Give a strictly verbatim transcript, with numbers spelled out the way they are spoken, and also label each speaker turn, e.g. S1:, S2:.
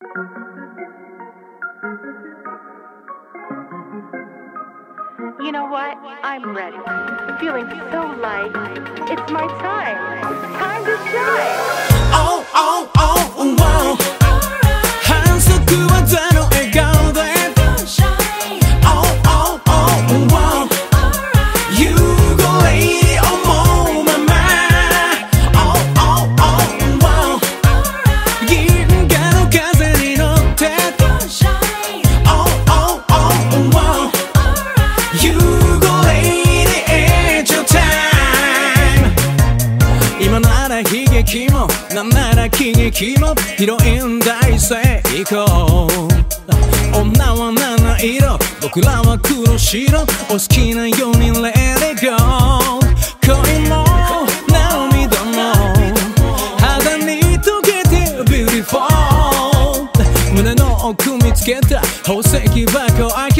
S1: You know what? I'm ready. Feeling so light. It's my time. Time to shine.
S2: Oh, oh, oh, wow. 反則技の笑顔で Oh, oh, oh, wow. You go lady,思うまま Oh, oh, oh, wow. 銀河の風に乗って Oh, oh, oh, wow. You go lady, it's your time. 今なら悲劇もなんなら喜劇もヒロイン大成功。女は七色僕らは黒白お好きなように Let it go。 恋も涙も肌に溶けて Beautiful。 胸の奥見つけた宝石箱開